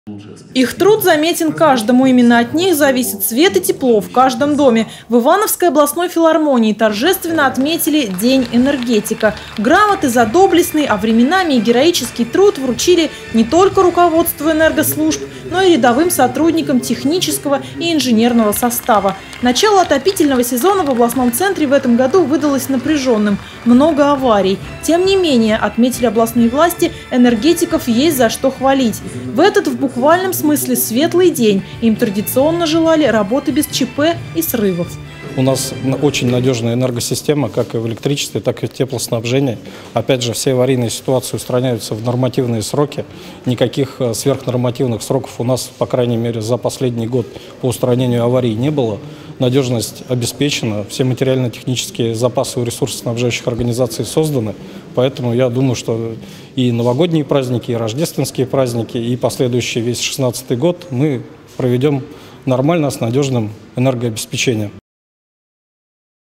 Их труд заметен каждому. Именно от них зависит свет и тепло в каждом доме. В Ивановской областной филармонии торжественно отметили День энергетика. Грамоты за доблестный, а временами и героический труд вручили не только руководству энергослужб, но и рядовым сотрудникам технического и инженерного состава. Начало отопительного сезона в областном центре в этом году выдалось напряженным. Много аварий. Тем не менее, отметили областные власти, энергетиков есть за что хвалить. В этот в буквальном смысле светлый день им традиционно желали работы без ЧП и срывов. У нас очень надежная энергосистема, как и в электричестве, так и в теплоснабжении. Опять же, все аварийные ситуации устраняются в нормативные сроки. Никаких сверхнормативных сроков у нас, по крайней мере, за последний год по устранению аварий не было. Надежность обеспечена, все материально-технические запасы у ресурсоснабжающих организаций созданы. Поэтому я думаю, что и новогодние праздники, и рождественские праздники, и последующий весь 2016 год мы проведем нормально, с надежным энергообеспечением.